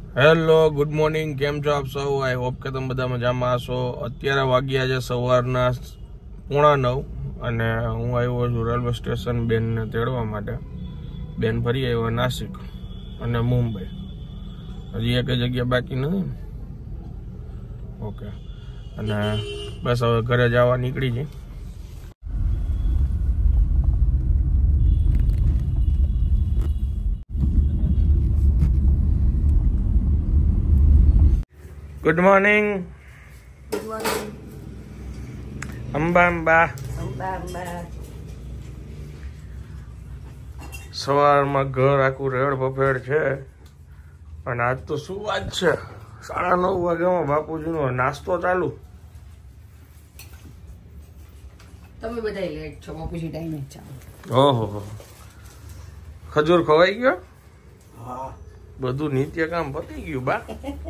Hello, good morning. કેમ છો આપ સૌ? આઈ હોપ કે તમે બધા મજામાં હશો. અત્યારે વાગ્યા છે સવારના 8:45 અને હું આવ્યો છું રેલવે સ્ટેશન બેનને તેડવા માટે. બેન ફરી આવ્યા નાસિક અને મુંબઈ. હજી એક જગ્યા બાકી નથી. ઓકે, અને બસ હવે ઘરે જવા નીકળી જઈ. Good morning. Good morning. Amba Amba. સવારમાં ઘર આખું રેડ બફેડ છે અને આજ તો શું વાત છે, 9:30 વાગ્યામાં બાપુજીનો નાસ્તો ચાલુ. તમે બધા લેટ છો, બાપુજી ટાઈમે જ ચાલો. ઓહો, ખજૂર ખવાઈ ગયો? હા, બધું નિત્ય કામ પતી ગયું બા.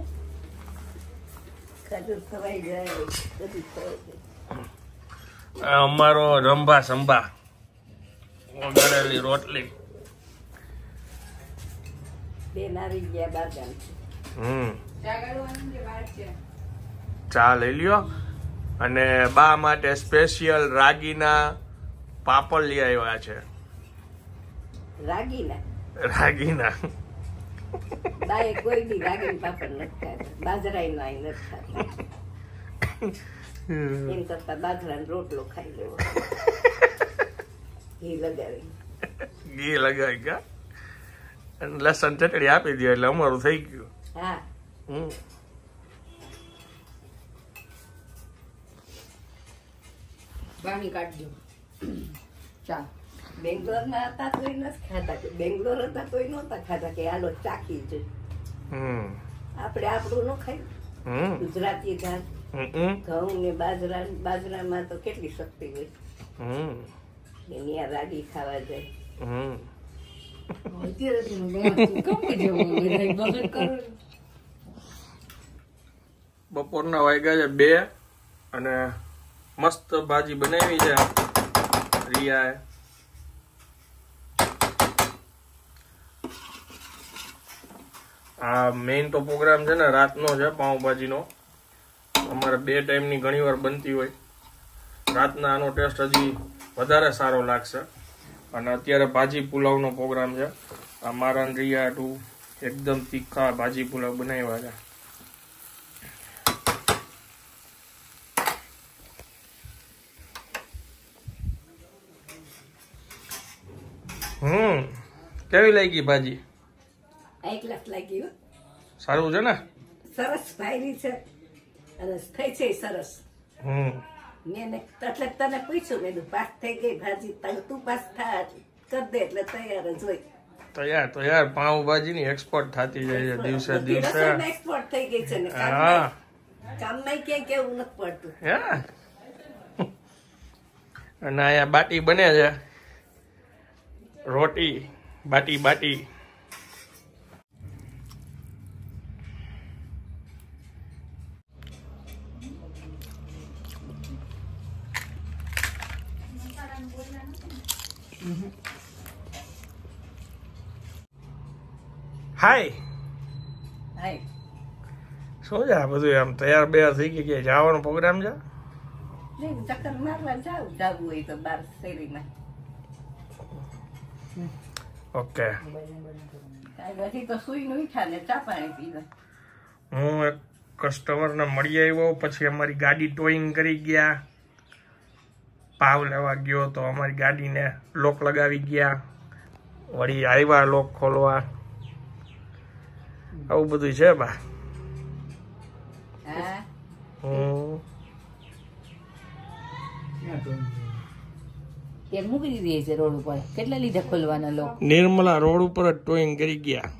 ખજૂર ખવાઈ જાય, બધું ખવાઈ જાય. આ અમારો રંભા સંભા વગાડેલી રોટલી. બેન આવી ગયા બાર ગામ. ચા લઈ લ્યો. અને બા માટે સ્પેશિયલ રાગીના પાપડ લઈ આવ્યા છે. રાગીના બાએ કોઈ દી રાગીના પાપડ નથી ખાતા, બાજરાનો આઈ નથી ખાતા. એમ કરતા બાજરાનો રોટલો ખાઈ લેવો, ઘી લગાવી ગયા અને લસણ ચટણી આપી દો એટલે અમારું થઈ ગયું. હા, પાણી કાઢજો. ચા બેંગ્લોરમાં હતા તોય નથી ખાતા, બેંગ્લોર હતા તોય નહોતા ખાતા કે હાલો ચાખી છે. આપણે આપણું ન ખાય. ગુજરાતી ધાન ઘઉં ને બાજરામાં તો કેટલી શક્તિ હોય. એની આ રાગી ખાવા જાય. બપોરના વાગ્યા છે 2 અને મસ્ત ભાજી બનાવી છે રિયાએ. આ મેઇન તો પ્રોગ્રામ છે ને રાતનો છે પાઉંભાજીનો. અમારે 2 ટાઈમની ઘણી વાર બનતી હોય. રાતના આનો ટેસ્ટ હજી વધારે સારો લાગશે. અને અત્યારે ભાજી પુલાવનો પ્રોગ્રામ છે. આ મારા રિયા હાટુ એકદમ તીખા ભાજી પુલાવ બનાવ્યા છે. કેવી લાગી ભાજી? એક લાખ લાગી. સારું છે ને? સરસ ભાઈ છે અને થઈ છે સરસ. મેં એટલે તને પૂછ્યું, મેં પાસ થઈ ગઈ ભાજી, તું પાસ કરી દે એટલે તૈયાર જ હોય. તૈયાર પાઉંભાજી ની એક્સપોર્ટ થતી જાય છે દિવસે દિવસે. એક્સપોર્ટ થઈ ગઈ છે ને. હા, કામમાં ક્યાંય કેવું નથી પડતું. અને અહીંયા બાટી બને છે, રોટી બાટી. હાય શું છે આ બધું? આમ તૈયાર બેયાર થઈ ગઈ કે જવાનો પ્રોગ્રામ છે? ચક્કર મારવા જાવું હોય તો બાર શેરીમાં. ઓકે, હજી તો સુઈ નું ઈચ્છા ને ચા પાણી પીધા. હું એક કસ્ટમરને મળી આવ્યો, પછી અમારી ગાડી ટોઈંગ કરી ગયા. પાવ લેવા ગયો તો અમારી ગાડીને લોક લગાવી ગયા. વળી આવ્યા લોક ખોલવા. આવું બધું છે બા. મૂકી દીધી છે રોડ ઉપર. કેટલા લીધા ખોલવાના લોકો? નિર્મલા રોડ ઉપર જ ટોઈંગ કરી ગયા.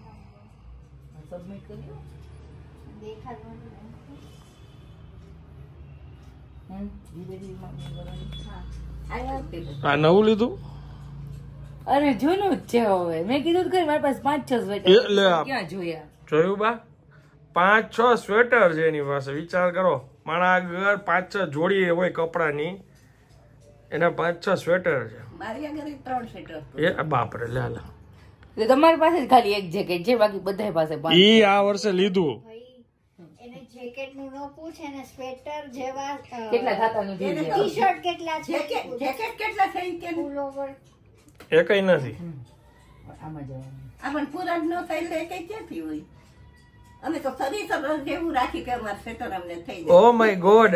આ નવું લીધું? અરે જૂનું જ છે હવે. મેં કીધું કે મારી પાસે 5-6 સ્વેટર ક્યાં જોયા. જોયું બા? 5-6 સ્વેટર છે એની પાસે. વિચાર કરો, મારા આગળ 5-6 જોડી હોય કપડાની, એના 5-6 સ્વેટર છે. મારી આગળ 3 સ્વેટર. એ બાપરે, લે તમારી પાસે જ ખાલી એક જેકેટ છે, બાકી બધા પાસે ઈ આ વર્ષે લીધું. એને જેકેટ નું ન પૂછે ને સ્વેટર જેવા કેટલા ખાતાનું ટી શર્ટ કેટલા છે જેકેટ કેટલા થઈ કે પુલોવર એકઈ નથી. આમાં જવાનું. આપણ પૂરા જ ન થાય તો કઈ ક્યાંથી હોય? અમે તો ફરી તો જેવું રાખી કે અમારે સેટર અમને થઈ જાય. ઓ માય ગોડ,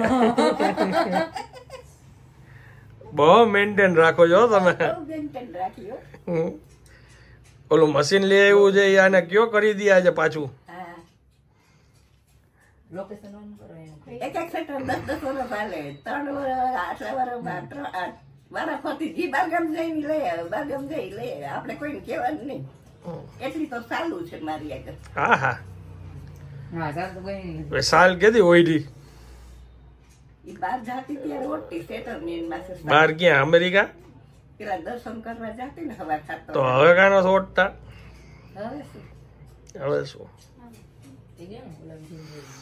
બહુ મેન્ટેન રાખો છો તમે. બહુ મેન્ટેન રાખ્યો. ઓલું મશીન લઈ આવ્યું છે, આને કયો કરી દે આજે પાછું. હા, લોકેશન ઓન કરો એનું. એક એક સેટર 10-10 વર્ષ હાલે. 3 વર્ષ, આટલા વર્ષમાં મારા ફરતી જી બારગામ જઈને લઈ આવે, બારગામ જઈ લઈ આવે. આપણે કોઈને કહેવાનું નહીં. એટલી તો ચાલુ છે મારી આગળ. હા હા, હા સારું તો કઈ નહીં. હવે સાલ કેદી ઓઈડી? ઈ બહાર જાતી ત્યારે ઓળતી સેટર ની માસે બહાર ક્યાં? અમેરિકા? પેલા દર્શન કરવા જાતી ને હવા ખાતો. તો હવે કાનો છોડતા? હવે શું? હવે શું? થઈ ગયું ને ઓલા મશીન જોઈ.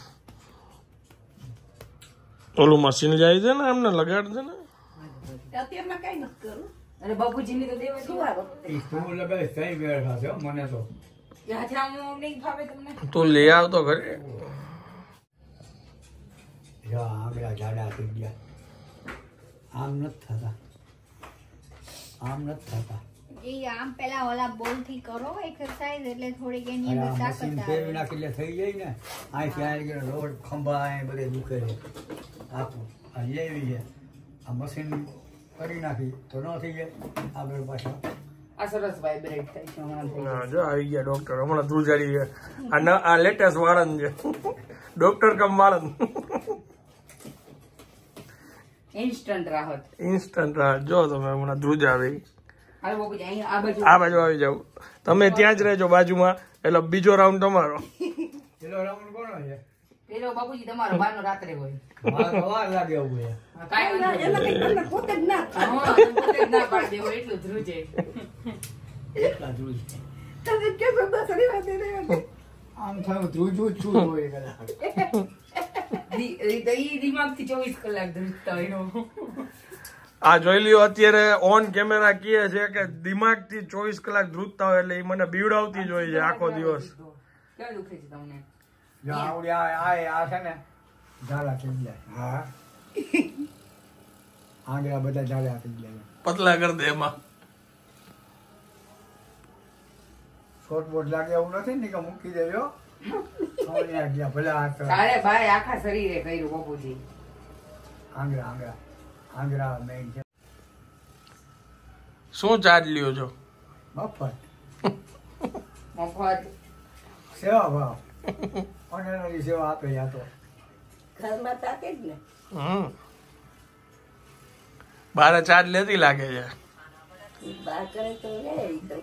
ઓલું મશીન જાય છે ને, એમને લગાડ છે ને. અત્યારમાં કઈ નથી કરું. અરે બાપુજીની તો દેવા શું આવે? મને તો હાથરામું નહીં ફાવે તમને? તું લઈ આવતો ઘરે. આંગળા જાડા થઈ ગયા. આમ નથી થતા, આમ નથી થતા. ઈ આમ પેલા ઓલા બોલ થી કરો એક્સરસાઇઝ એટલે થોડીક એની અરે અંદર આ મશીન તાકાત ફેરવી આવે. નાખી એટલે થઈ જાય ને. અહીંથી આવી ગયો રોડ ખંભા અહીં બધે દુખે છે. આપું આ લેવી છે, આ મશીન કરી નાખી તો ન થઈ જાય. આગળ પાછા આ સરસ વાઇબ્રેટ થાય છે હમણાં થઈ હા, જો આવી ગયા ડોક્ટર. હમણાં ધ્રુજારી છે. આ લેટેસ્ટ વાળન છે, ડોક્ટર કમ વાળન. ઇન્સ્ટન્ટ રાહત. ઇન્સ્ટન્ટ રાહત. જો તમે હમણાં ધ્રુજ આવી. હાલો બાપુજી અહીંયા આ બાજુ આ બાજુ આવી જાવ તમે, ત્યાં જ રહેજો બાજુમાં, એટલે બીજો રાઉન્ડ તમારો. પેલો રાઉન્ડ કોનો છે? પેલો બાપુજી તમારો બારનો રાત્રે હોય. મારે તો વાર લાગે એવું છે. હા, કાંઈ વાંધો નહીં. એમાં કઈ તમને પોતે જ ના થાય. હા, તમે પોતે જ ના પાડી દેવો એટલું ધ્રુજે. એટલા ધ્રુજ. તમે કેશો બસ રેવા દે, રેવા દે. આમ થયું ધ્રુજું જ છું હોય કદાચ. ઈ દિમાગથી 24 કલાક ધ્રુજતા હોય એનો. આ જોઈ લ્યો, અત્યારે ઓન કેમેરા કહે છે કે દિમાગથી 24 કલાક ધ્રુજતા હોય, એટલે એ મને બીવડાવતી જ હોય છે આખો દિવસ. ક્યાં દુખે છે તમને? જો આવડી આ છે ને ઝાડા થઈ ગયા. હા, આંગળા બધા ઝાડા થઈ ગયા. પતલા કરી દે એમાં. શોર્ટ બોર્ડ લાગે એવું નથી ને કે મૂકી દેજો. ગયા ભલે હાથ તારે ભાઈ આખા શરીરે કર્યું બાપુજી. આંગળા આંગળા આંગળા મેઇન છે. શું ચાર્જ લ્યો છો? મફત મફત સેવા ભાવ ઓનલાઈન સેવા આપે યા તો ઘરમાં તાકે જ ને. બારે ચાર્જ લેતી લાગે છે. બહાર કરે તો રે ઈ તો.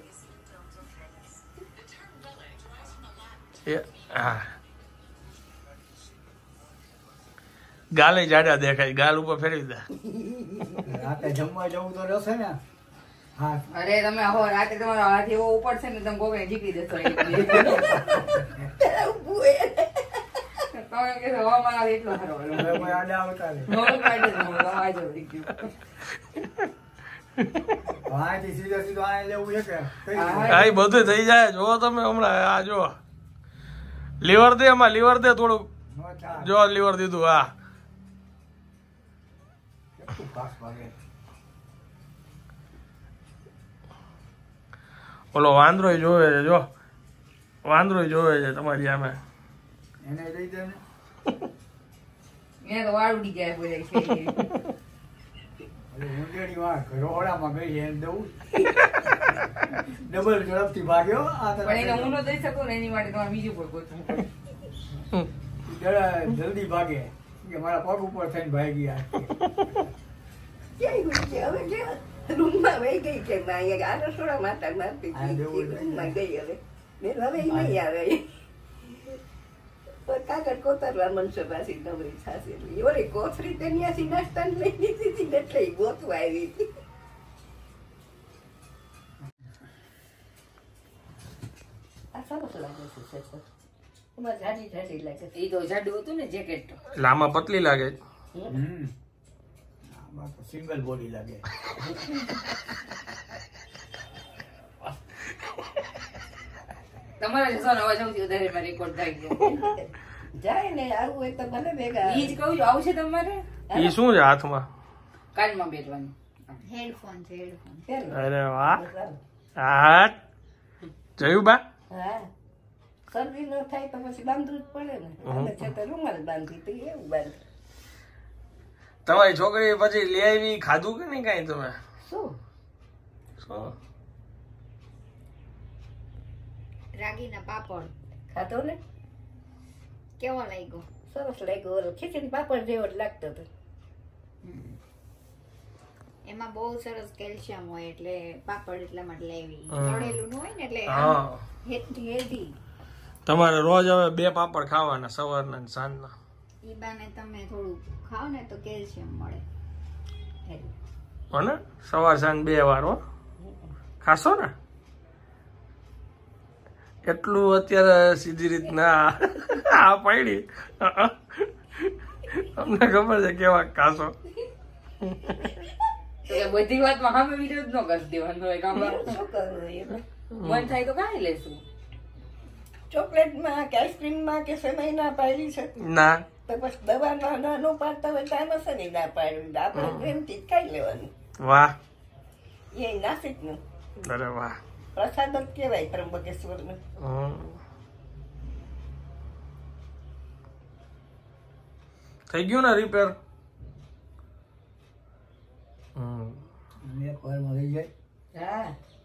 હા, ગાલે જાડા દેખાય, ગાલ ઉપર ફેરવી દે. રાતે જમવા જવું તો રહેશે ને. હા, અરે તમે હો રાતે તમારો હાથ એવો ઉપડશે ને તમે ગોગને જીકી દેશો. તમે કે હવામાન આવે એટલો ખરો. હવે કોઈ આડા આવતા નહીં. અહીંથી સીધો સીધો અહીં લેવું છે કે કઈ રીતે? આ ઈ બધું થઈ જાય. જો તમે હમણાં આ જો લીવર દે, એમાં લીવર દે થોડુંક. નો ચાલે. જો લીવર દીધું. હા, કેટલું ફાસ્ટ ભાગે. ઓલો વાંદરો જોવે છે. જો વાંદરો જોવે છે તમારી સામે. એને લઈ દે ને. એને તો વાળ ઉડી જાય બોલે છે. ઓલી ઊંધેડી વાંક રોહડામાં ગઈ છે એને દઉં. ડબલ ઝડપથી ભાગ્યો. આ પણ એને હું ન દઈ શકું ને એની માટે તમારે બીજું કોઈ ગોતવું પડે. જલ્દી ભાગે કે મારા પગ ઉપર થઈને ભાગી આ. ક્યાંય ગઈ છે? હવે ક્યાં? રૂમમાં વહી ગઈ છે. માં અહીંયા આ રસોડા માતા મારતી આ હતી. દેવું રૂમમાં ગઈ હવે. મેં હવે ઈ નહીં આવે. પણ કાગળ કોતરવા મનસો પાછી નવરી થાશે. ઓલી કોથરી તો ન્યાથી નાસ્તાને લઈ લીધી હતી ને એટલે ઈ ગોતવા આવી હતી. આ સરસ લાગે છે સેટર. એમાં જાડી જાડી લાગે છે. એ તો જાડું હતું ને જેકેટ. એટલે આમાં પતલી લાગે. આમાં તો સિંગલ બોડી લાગે. તમારા જસવાનો અવાજ સૌથી વધારે માં રેકોર્ડ થાય છે. જાય ને આવું હોય તો ભલે ભેગા ઈ જ કહું છું, આવશે તમારે એ શું છે હાથમાં? કાનમાં બેઠવાનું. હેડફોન છે હેડફોન. અરે વાહ, હા જોયું બા. હા શરદી ન થાય તો પછી બાંધવું જ પડે ને. અમે છે તો રૂમાલ બાંધી તો એવું બાંધી. તમારી છોકરી પછી લઈ આવી, ખાધું કે નહીં કઈ તમે? શું શું રાગીના પાપડ ખાધો ને? કેવો લાગ્યો? સરસ લાગ્યો. ઓલો ખીચડી પાપડ જેવો જ લાગતો હતો. એમાં બહુ સરસ કેલ્શિયમ હોય એટલે પાપડ એટલા માટે લેવી. તળેલું ન હોય ને એટલે હા, હેલ્ધી. તમારે રોજ હવે 2 પાપડ ખાવાના, સવારના ને સાંજના. ઈ બાને તમે થોડું ખાઓ ને તો કેલ્શિયમ મળે. હને સવાર સાંજ 2 વાર હો ખાશો ને? એટલું અત્યારે સીધી રીતના આ પડી અમને ખબર છે કેવા ખાશો. તો કે બધી વાતમાં સામે વિરોધ ન કરી દેવાનો હોય. કામ શું કરવું એમાં? મન થાય તો કાંઈ લેશું. ચોકલેટમાં કે આઈસ્ક્રીમમાં કે સેમાઈના પાડી છે ના, તો પછી દવામાં ન પાડતા હોય તો આમાં શેની ના પાડવી? આપણે પ્રેમથી જ ખાઈ લેવાનું. વાહ, એ નાસિકનું અરે વાહ. પ્રસાદ જ કહેવાય ત્રંબકેશ્વરનું. થઈ ગયું ને રિપેર? એક વારમાં થઈ જાય. હા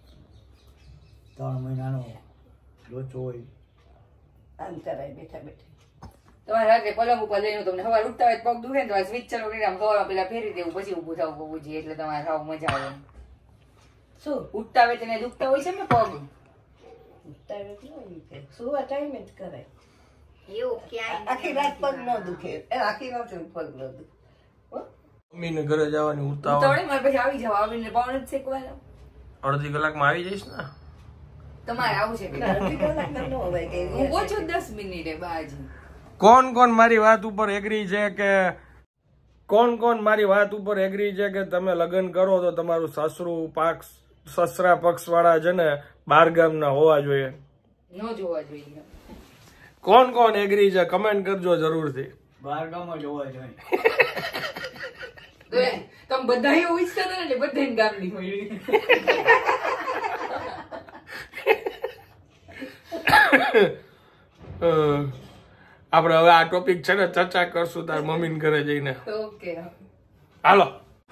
3 મહિનાનો લોચો હોય. આમ કરાય બેઠા બેઠા. તમારે રાત્રે પલંગ ઉપર લઈને તમને સવાર ઉઠતા હોય પગ દુખે ને તો સ્વિચ ચાલુ કરીને આમ સવારમાં પેલા ફેરી દેવું, પછી ઊભું થવું બબુજી, એટલે તમારે ખાવ મજા આવે. શું ઉઠતા હોય તેને દુખતા હોય છે ને પગ. ઉતારે ન હોય કે સુવા ટાઈમે જ કરાય. એવું ક્યાંય આખી રાત પગ ન દુખે. આખી રાત પગ ન દુખે. મમ્મીને ઘરે જવાની ઉતાવળ. ઉતાવળે મારે પછી આવી જાવ, આવીને પાવણ જ શેકવાના. અડધી કલાકમાં આવી જઈશ ને? તમારે આવું છે કે અડધી કલાકમાં ન હોય કે હું ઓછું 10 મિનિટે બાજી. કોણ કોણ મારી વાત ઉપર એગ્રી છે કે તમે લગ્ન કરો તો તમારું સસરા પક્ષ વાળા છે ને બહારગામના હોવા જોઈએ? ન જોવા જોઈએ. કોણ કોણ એગ્રી છે કમેન્ટ કરજો જરૂરથી. બહારગામમાં જોવા જોઈએ. તમે બધા એવું ઈચ્છતા હતા ને એટલે બધાને ગામની હોય. આપણે હવે આ ટોપિક છે ને ચર્ચા કરશું તાર મમ્મીને ઘરે જઈને. ઓકે હાલો.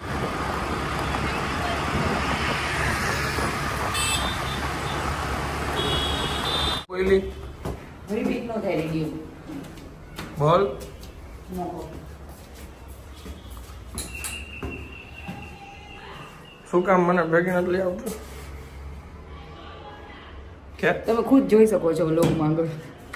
બોલી રિપીટ નો થાય રેડિયો. બોલ. શું કામ મને ભેગી નથી લઈ આવતું? કે તમે ખુદ જોઈ શકો છો લોગમાં આગળ.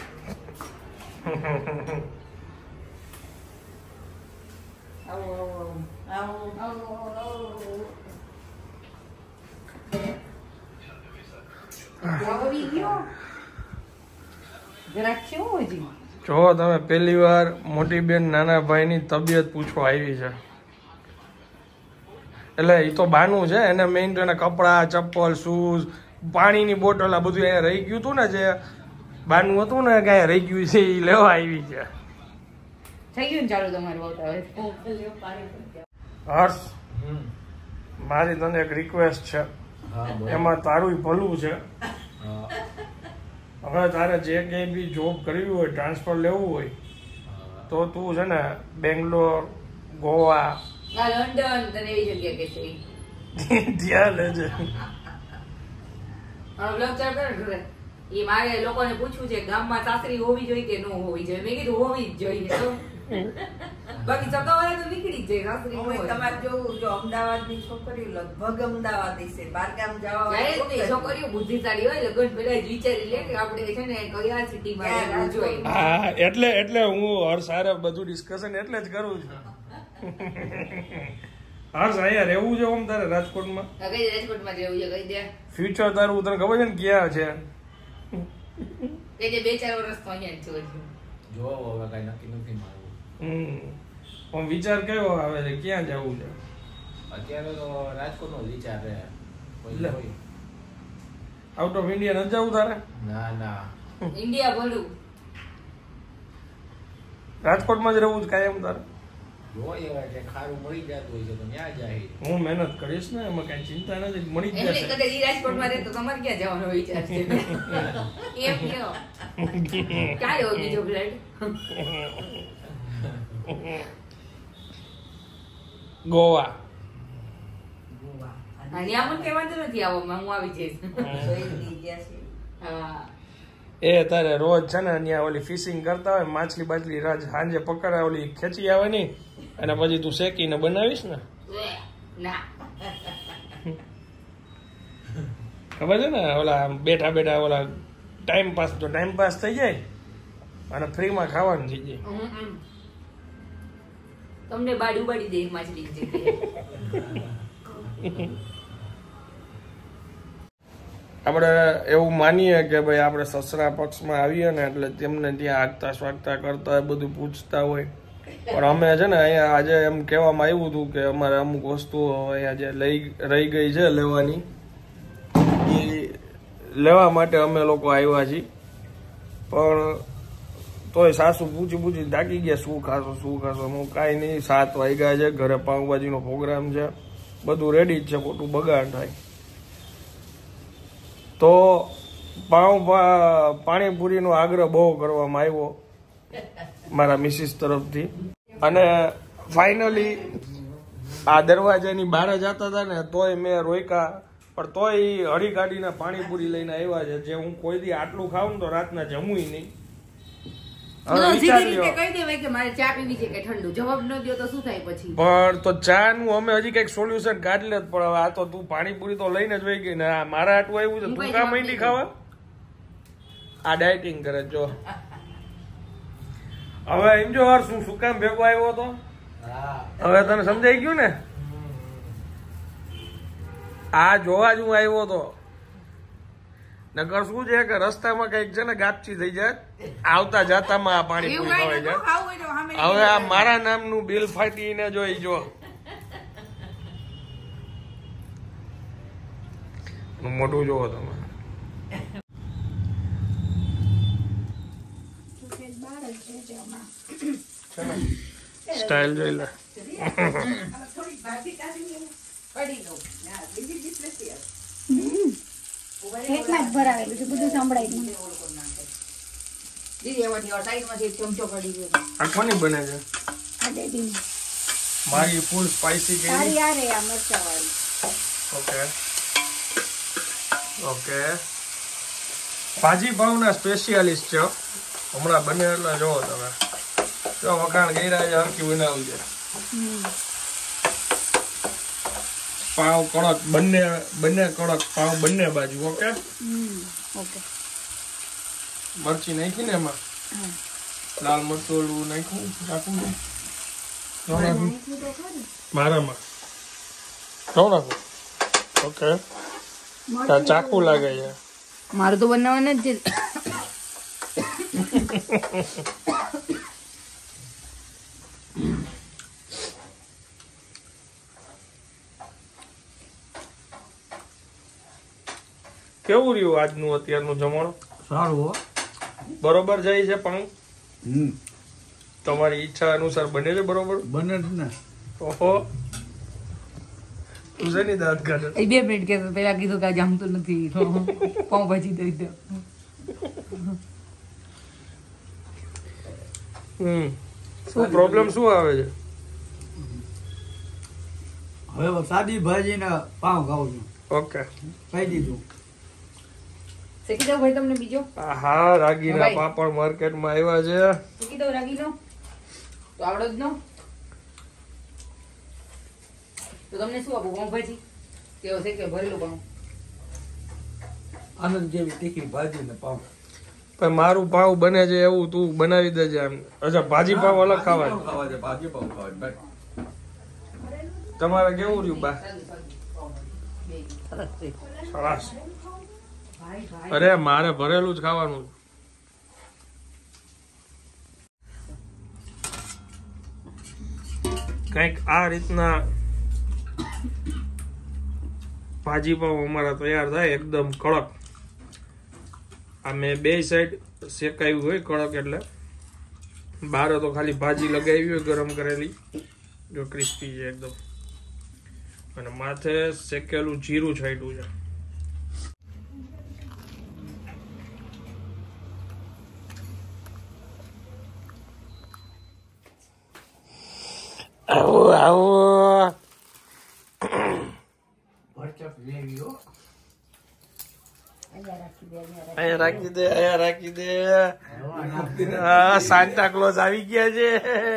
જો તમે પહેલી વાર મોટી બેન નાના ભાઈની તબિયત પૂછવા આવી છે એટલે એ તો બાનું છે, એને મેઇન તો એના કપડા, ચપ્પલ, શૂઝ, પાણીની બોટલ આ બધું અહીંયા રહી ગયું હતું ને, જે બાનું હતું ને કે રહી ગયું છે એ લેવા આવી છે. થઈ ગયું ને ચાલુ તમારું હર્ષ, મારી તને એક રિક્વેસ્ટ છે, એમાં તારું ભલું છે. હવે તારે જે કંઈ બી જોબ કરવી હોય, ટ્રાન્સફર લેવું હોય તો તું છે ને બેંગ્લોર, ગોવા, લંડન તને એવી જગ્યા કે છે ત્યાં લેજે. એ મારે લોકોને પૂછવું છે ગામમાં સાસરી હોવી જોઈએ કે ન હોવી જોઈએ. મેં કીધું હોવી જ જોઈએ. બાકી ચકાવાળા તો નીકળી જ જાય. સાસરી તમારે જોવું જો અમદાવાદની છોકરીઓ લગભગ અમદાવાદી છે, બહારગામ જવા છોકરીઓ બુદ્ધિશાળી હોય, લગ્ન પેલા જ વિચારી લે કે આપણે છે ને કયા સિટીમાં રહેવું જોઈએ. હા, એટલે હું હર્ષ હારે બધું ડિસ્કશન એટલે જ કરું છું. હર્ષ અહીંયા રહેવું છે આમ તારે રાજકોટમાં? કઈ રાજકોટમાં જ રહેવું છે કહી દે. ફ્યુચર તારું તને ખબર છે ને ક્યાં છે? કઈ દે 2-4 વર્ષ તો અહીંયા જ છું. જો હવે કઈ નક્કી નથી મારું. પણ વિચાર કયો આવે છે, ક્યાં જવું છે? અત્યારે તો રાજકોટ નો વિચાર છે. આઉટ ઓફ ઇન્ડિયા ન જવું તારે? ના ના ઇન્ડિયા ભલું. રાજકોટમાં જ રહેવું જ કાયમ તારે? જોઈએ હવે કે ખારું મળી જતું હોય છે તો ત્યાં જાય. હું મહેનત કરીશ ને, એમાં કઈ ચિંતા નથી, મળી જ એટલે જશે. કદાચ ઈ રાજકોટમાં રહે તો તમારે ક્યાં જવાનો વિચાર છે? એમ કયો ક્યાં એવો બીજો ફ્લેટ? ગોવા. ત્યાં મને કઈ વાંધો નથી આવવામાં, હું આવી જઈશ. હા એ તારે રોજ છે ને ત્યાં ઓલી ફિશિંગ કરતા હોય, માછલી બાછલી રાજ સાંજે પકડાય, ઓલી ખેંચી આવે નહીં, અને પછી તું શેકીને બનાવીશ ને, ના ખબર છે ને, ઓલા બેઠા બેઠા ઓલા ટાઈમ પાસ તો ટાઈમ પાસ થઈ જાય અને ફ્રીમાં ખાવાનું થઈ જાય. તમને બાડી ઉબાડી દે માછલી જગ્યાએ. આપણે એવું માનીએ કે ભાઈ આપણે સસરા પક્ષમાં આવીએ ને એટલે તેમને ત્યાં આગતા સ્વાગતા કરતા હોય, બધું પૂછતા હોય, પણ અમે છે ને અહીંયા આજે એમ કહેવામાં આવ્યું હતું કે અમારે અમુક વસ્તુઓ અહીંયા જે રહી ગઈ છે લેવાની, એ લેવા માટે અમે લોકો આવ્યા છીએ. પણ તોય સાસુ પૂછી થાકી ગયા, શું ખાશો શું ખાશો? હું કાંઈ નહીં, 7 વાગ્યા છે, ઘરે પાઉંભાજીનો પ્રોગ્રામ છે, બધું રેડી જ છે, ખોટું બગાડ થાય. તો પાણીપુરીનો આગ્રહ બહુ કરવામાં આવ્યો મારા મિસિસ તરફથી, અને ફાઇનલી આ દરવાજાની બહાર જતા હતા ને તોય મેં રોક્યા, પણ તોય હળી કાઢીને પાણીપુરી લઈને આવ્યા છે, જે હું કોઈ દી આટલું ખાઉં ને તો રાતના જમું નહીં. કહી દેવાય કે મારે ચા પીવી છે કે ઠંડુ, જવાબ ન દો તો શું થાય પછી? પણ તો ચા નું અમે હજી કઈક સોલ્યુશન કાઢી લે, પણ હવે આ તો તું પાણીપુરી તો લઈને જ વહી ગઈ ને, મારા આટલું આવ્યું છે, તું કામ માંડી ખાવા? આ ડાયટિંગ કરે જો. હવે એમ જો શું કામ ભેગો આવ્યો હતો, હવે તને સમજાઈ ગયું ને? આ જોવા જ હું આવ્યો હતો, નકર શું છે કે રસ્તામાં કઈક છે ને ગાપચી થઈ જાય, આવતા જાતામાં આ પાણીપુરી ખવાઈ જાય. હવે આ મારા નામનું બિલ ફાટીને જોઈ જો, મોટું જોવો તમે. સ્ટાઇલ જોઈ લે. એટલા જ ભરાવેલું છે, બધું સંભળાય મને. દીદી એમાંથી સાઈડમાંથી એક ચમચો કાઢી દો. આ કોની બને છે? આ ડેડીની. મારી ફૂલ સ્પાઈસી તારી કરી. આ રે આ મરચાવાળી. ઓકે ઓકે, ભાજી ભાવના સ્પેશિયાલિસ્ટ છે, હમણાં બને એટલે જોવો તમે, જો વખાણ ગઈરા છે, હરકી બનાવું છે. પાવ કડક, બંને કડક પાવ બંને બાજુ. Okay okay. મરચી નાખી ને એમાં, લાલ મરચું નાખવું નાખવું મારામાં ન નાખું. ઓકે, ચાકુ લાગે છે મારું તો બનાવવાનું જ છે. કેવું રહ્યું આજનું અત્યારનું જમણ? સારું હો. બરોબર જાય છે પણ તમારી ઈચ્છા અનુસાર બને છે બરોબર? બને જ ને. ઓહો, તું છે ની દાંત કાઢે. 2 મિનિટ કે પેલા કીધું કે જામતું નથી, પાઉંભાજી દઈ દો. શું પ્રોબ્લેમ શું આવે છે? હવે સાદી ભાજી ને પાવ ખાવું છું. ઓકે, કહી દીધું. શેકી દઉં ભાઈ તમને બીજો? હા, રાગીના પાપડ માર્કેટમાં આવ્યા છે. શેકી દઉં રાગીનો? તો આવડો જ નો? તો તમને શું આપું, પાઉંભાજી કેવો છે કે ભરેલું પાઉં? આનંદ જેવી તીખી ભાજી ને પાવ. પણ મારું પાવ બને છે એવું તું બનાવી દેજે એમ. અચ્છા, ભાજી પાવ અલગ ખાવા છે? ભાજી પાવ ખાવા. તમારે કેવું રહ્યું બા? સરસ. અરે મારે ભરેલું જ ખાવાનું. કઈક આ રીતના ભાજી પાવ અમારા તૈયાર થાય એકદમ કડક. આ મેં બે સાઈડ શેકાયું હોય કડક, એટલે બહાર તો ખાલી ભાજી લગાવી હોય ગરમ કરેલી, જો ક્રિસ્પી છે એકદમ, અને માથે શેકેલું જીરું છાંટ્યું છે. આવો આવો ભરચક લેવી હો. અહીંયા રાખી દે, અહીંયા રાખી દે. સાન્ટા ક્લોઝ આવી ગયા છે.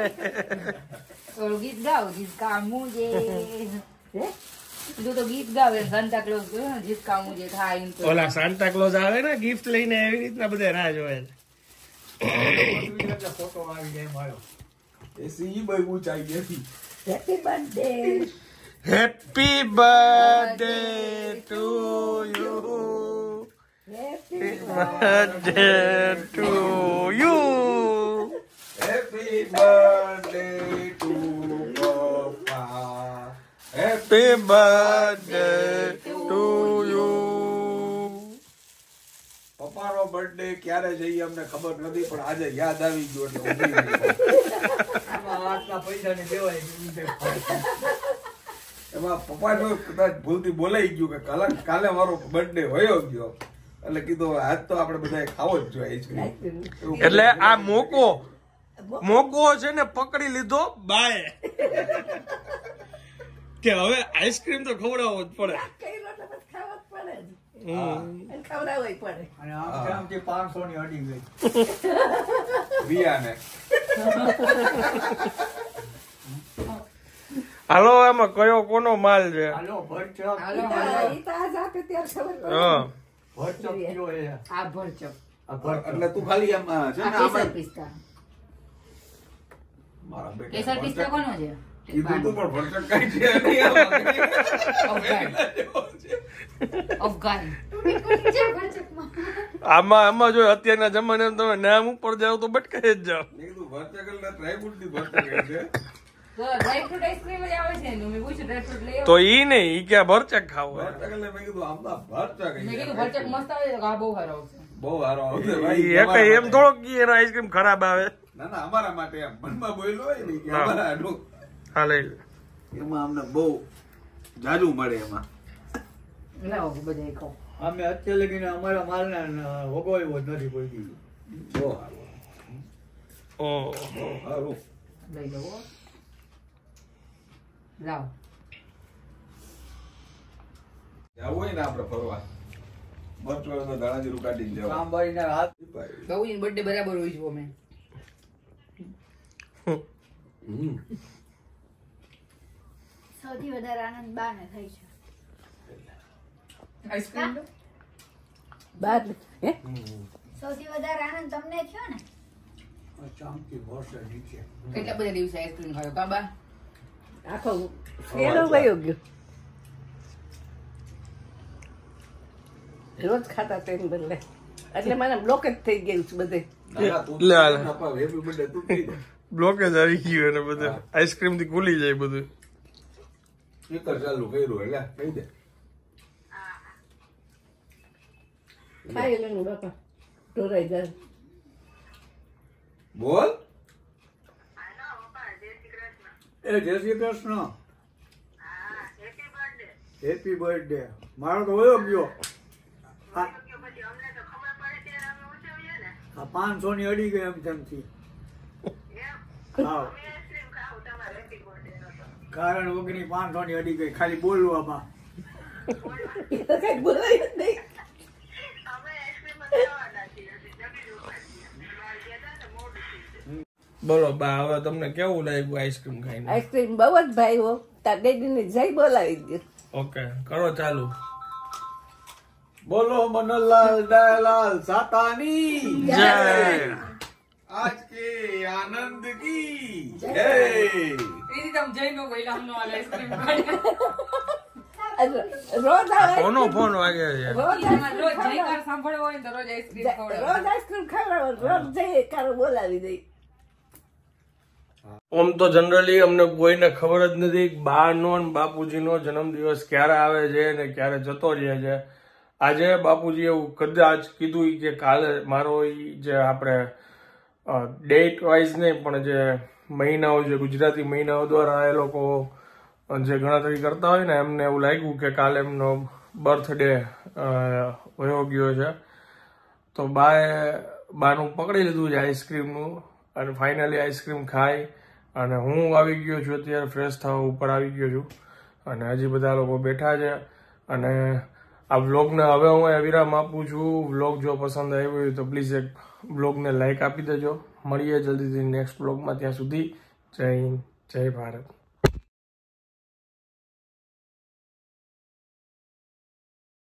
ગીત ગાવ, ગીત કામું જે તું તો ગીત ગાવે, સાન્ટા ક્લોઝ ગીત કામું જે થાય. ઓલા સાન્ટા ક્લોઝ આવે ને ગિફ્ટ લઈને, એવી રીતના બધા રાહ જોવે છે. ફોટો આવી જાય મારો. Happy birthday. Happy birthday to you. Happy birthday to you. Happy birthday to પપ્પા. Happy birthday to you. પપ્પાનો બર્થડે ક્યારે જઈએ અમને ખબર નથી, પણ આજે યાદ આવી ગયું એટલે ઊભી રહી. આમાં આટલા પૈસા ને દેવાય. એમાં પપ્પાને કદાચ ભૂલથી બોલાઈ ગયું કે કાલે મારો બર્થડે હોયો ગયો, એટલે કીધું આજ તો આપણે બધા ખાવો જ જોઈએ આઈસ્ક્રીમ. એટલે આ મોકો છે ને પકડી લીધો બાય કે હવે આઈસ્ક્રીમ તો ખવડાવવો જ પડે. કર્યો તો બસ ખાવો જ પડે જ. અને ખવડાવવું પડે. અને આમથી 500 ની અડી ગઈ. વિયાને હાલો, એમાં કયો કોનો માલ છે? હાલો ભરચક. ઈ તો આજ આપે ત્યારે ખબર પડે. હા, ભરચક કયો એ. આ ભરચક આ ભરચક. એટલે તું ખાલી આમ છે ને કેસર આમાં પિસ્તા. મારા બેટા કેસર પિસ્તા કોનો છે? કીધું તું પણ ભરચક કાંઈ છે નહીં આમાં. અફઘાન. આમાં જો અત્યારના જમાનામાં તમે નામ ઉપર જાવ તો બટકાઈ જ જાવ. મેં કીધું ભરચક એટલે ડ્રાયફ્રૂટ ની ભરચક છે. તો ડ્રાયફ્રૂટ આઈસ્ક્રીમ જ આવે છે ને. મેં પૂછ્યું ડ્રાયફ્રૂટ લઈ આવો. તો ઈ નહીં, ઈ ક્યાં ભરચક ખાવ. ભરચક એટલે મેં કીધું આમ તો ભરચક મેં કીધું ભરચક મસ્ત આવે છે. આ બહુ સારો આવશે. બહુ સારો આવશે ઈ ભાઈ. એક એમ થોડોક ઈ એનો આઈસ્ક્રીમ ખરાબ આવે. ના ના અમારા માટે એમ મનમાં બોલ્યો હોય ને કે હા. અમારા આટલું હા, લઈ લે. એમાં અમને બહુ જાજુ મળે એમાં. લાવો બધા ખાઓ. અમે અત્યારે લગીને અમારા માલને વગોવ્યો જ નથી કોઈ દી. બહુ સારું. ઓહ, બહુ સારું. લઈ લો. લાવો. જવું હોય ને આપણે ફરવા બસ તો દાણાજી રૂકાટી જવા. કામબારીના હાથ બાબુજી બર્થડે બરાબર હોય છે અમે. સૌથી વધારે આનંદ બાને થાય છે. આઈસ્ક્રીમ લો. બાર હે સૌથી વધારે આનંદ તમને થયો ને? ચામથી ભરશે નીચે. કેટલા બધા દિવસે આઈસ્ક્રીમ ખાયો કાબા? આખો ફેરો વયો ગયો. રોજ ખાતા તેને બદલે એટલે મને બ્લોક જ થઈ ગયું છે બધે. ના, તું લે, હાલે. હેપી બર્થડે તું કહી દે. બ્લોકેજ આવી ગયું એને બધું. આઈસ્ક્રીમ થી ખુલી જાય બધું. સ્પીકર ચાલુ કર્યું એટલે કહી દે. ખાઈ લેનું બાપા ઢોરાઈ જાય. બોલ. એ જય શ્રી કૃષ્ણ. Happy birthday. મારો તો વયો ગયો. આ 500 ની અડી ગઈ એમ તેમથી. હા, કારણ વગરની 500 ની અડી ગઈ ખાલી બોલવામાં. એ તો કઈ બોલાય જ નહીં. બોલો બા, હવે તમને કેવું લાગ્યું આઈસ્ક્રીમ ખાઈને? આઈસ્ક્રીમ બહુ જ ભાઈ તાર ડેડીને જય બોલાવી દે. ઓકે, કરો ચાલુ. બોલો મનલાલ દયાલાલ સાતાની જય. આજ કે આનંદ કી જય. એની તમ જઈને બોલ્યા હમનો આઈસ્ક્રીમ ખાય. રોજ આવે કોનો ફોન વાગે છે? રોજ રોજ જયકાર સાંભળવો હોય ને તો રોજ આઈસ્ક્રીમ ખવડાવો. રોજ આઈસ્ક્રીમ ખાવડાવો રોજ જઈએ કારો બોલાવી દઈ. આમ તો જનરલી અમને કોઈને ખબર જ નથી બા નો બાપુજીનો જન્મદિવસ ક્યારે આવે છે ને ક્યારે જતો રહે છે. આજે બાપુજી એવું કદાચ કીધું કે કાલે મારો જે આપણે ડેટ વાઇઝ નહીં પણ જે મહિનાઓ જે ગુજરાતી મહિનાઓ દ્વારા એ લોકો જે ગણતરી કરતા હોય ને એમને એવું લાગ્યું કે કાલે એમનો બર્થડે વયો ગયો છે. તો બાનું પકડી લીધું છે આઈસ્ક્રીમનું અને ફાઇનલી આઈસ્ક્રીમ ખાઈ અને હું આવી ગયો છું અત્યારે ફ્રેશ થવા ઉપર આવી ગયો છું અને હજી બધા લોકો બેઠા છે. અને આ વ્લોગને હવે હું વિરામ આપું છું. વ્લોગ જો પસંદ આવ્યો હોય તો પ્લીઝ એક વ્લોગને લાઈક આપી દેજો. મળીએ જલ્દીથી નેક્સ્ટ વ્લોગમાં. ત્યાં સુધી જય હિન્દ, જય ભારત.